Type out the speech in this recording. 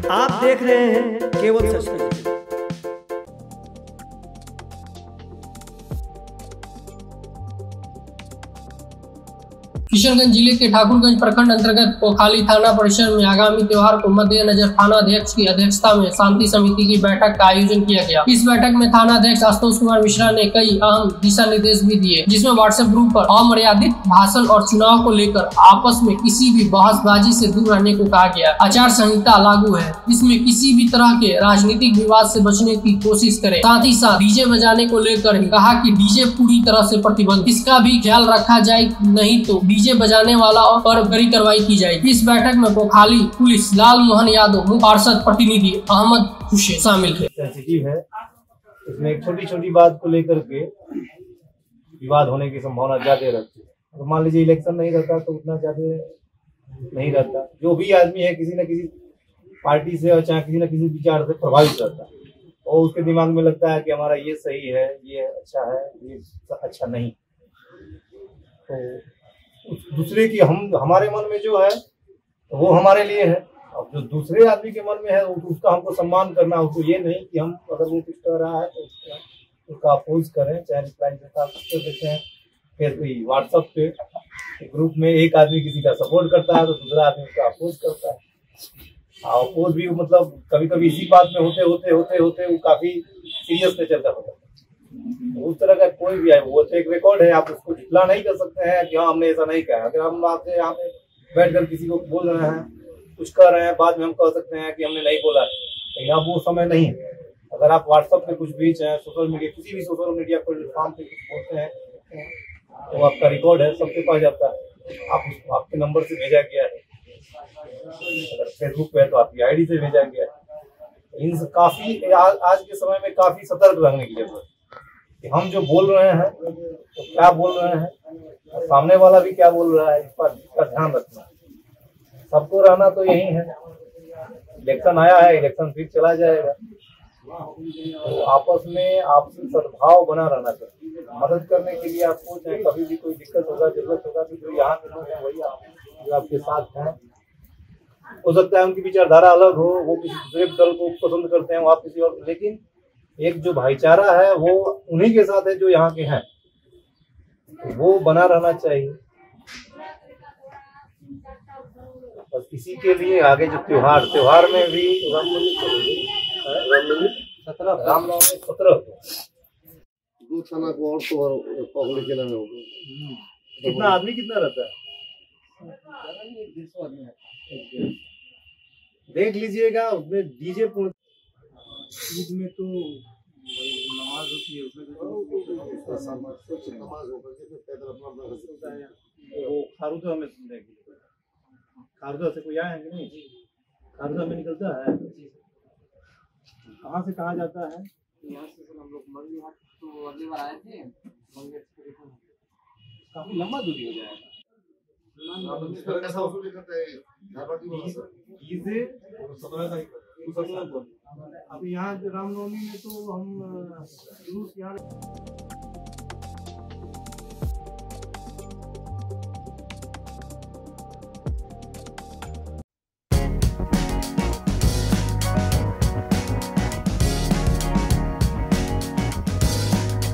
आप देख रहे हैं केवल सच। किशनगंज जिले के ठाकुरगंज प्रखंड अंतर्गत कोखाली थाना परिसर में आगामी त्योहार को मद्देनजर थाना अध्यक्ष की अध्यक्षता में शांति समिति की बैठक का आयोजन किया गया। इस बैठक में थाना अध्यक्ष आशुतोष कुमार मिश्रा ने कई अहम दिशा निर्देश भी दिए, जिसमें व्हाट्सएप ग्रुप पर अमर्यादित भाषण और चुनाव को लेकर आपस में किसी भी बहसबाजी से दूर रहने को कहा गया। आचार संहिता लागू है, इसमें किसी भी तरह के राजनीतिक विवाद से बचने की कोशिश करें। साथ ही साथ डीजे बजाने को लेकर कहा कि डीजे पूरी तरह से प्रतिबंध, इसका भी ख्याल रखा जाए, नहीं तो डीजे बजाने वाला पर कड़ी कार्रवाई की जाएगी। इस बैठक में कोखाली पुलिस लाल मोहन यादव, मुख्य पार्षद प्रतिनिधि अहमद हुसैन शामिल थे। सेंसिटिव है, इसमें एक छोटी छोटी बात को लेकर के विवाद होने की संभावना ज्यादा रहती है। तो मान लीजिए इलेक्शन नहीं रहता तो उतना ज्यादा नहीं रहता। जो भी आदमी है किसी न किसी पार्टी से और चाहे किसी न किसी विचार से प्रभावित रहता है और उसके दिमाग में लगता है कि हमारा ये सही है, ये अच्छा है, ये अच्छा नहीं। तो दूसरे की हमारे मन में जो है वो हमारे लिए है, अब जो दूसरे आदमी के मन में है उसका हमको सम्मान करना है। उसको ये नहीं कि हम अगर वो कुछ कर रहा है तो उसका अपोज करें, चाहे रिप्लाई देते हैं। फिर व्हाट्सएप पे ग्रुप में एक आदमी किसी का सपोर्ट करता है तो दूसरा आदमी उसका अपोज करता है। अपोज भी मतलब कभी कभी इसी बात में होते वो काफी सीरियस नेचर का होता है। उस तरह का कोई भी है, वो तो एक रिकॉर्ड है, आप उसको जितना नहीं कर सकते हैं कि हाँ हमने ऐसा नहीं कहा। अगर हम आपसे यहाँ पे बैठकर किसी को बोल रहे हैं, कुछ कर रहे हैं, बाद में हम कह सकते हैं कि हमने नहीं बोला, लेकिन अब वो समय नहीं है। अगर आप व्हाट्सएप पे कुछ भी चाहे सोशल मीडिया, किसी भी सोशल मीडिया प्लेटफॉर्म पे कुछ बोलते हैं तो आपका रिकॉर्ड है, सबके पास जाता है। आपके नंबर से भेजा गया है, अगर फेसबुक पे है तो आपकी आईडी से भेजा गया है। इन काफी आज के समय में काफी सतर्क रहने की जरूरत है कि हम जो बोल रहे हैं तो क्या बोल रहे हैं और सामने वाला भी क्या बोल रहा है, इस पर इसका ध्यान रखना। सबको रहना तो यही है। इलेक्शन आया है, इलेक्शन फिर चला जाएगा, तो आपस में आपसी सद्भाव बना रहना चाहिए। मदद करने के लिए आपको चाहे कभी भी कोई दिक्कत होगा, जरूरत होगा, तो जो यहाँ के लोग हैं वही जो आपके साथ हैं। हो सकता है उनकी विचारधारा अलग हो, वो किसी दूसरे दल को पसंद करते हैं, आप किसी और, लेकिन एक जो भाईचारा है वो उन्हीं के साथ है जो यहाँ के हैं, वो बना रहना चाहिए। बस इसी के लिए आगे जो त्योहार में भी रामनवमी 17 दो थाना को और तो पकड़े के नाम होगा। कितना आदमी कितना रहता है देख लीजिएगा। उसमें डीजे ईद में तो नमाज होती है, उसमें नमाज होकर वो खारूदा में सुनने के लिए, खारूदा से कोई आया है कि नहीं? खारूदा में निकलता है, कहाँ से कहाँ जाता है? यहाँ से हम लोग मंगली हाट तो अगली बार आए थे, काफी लंबा दूरी हो जाएगा। अब यहाँ रामनवमी में तो हम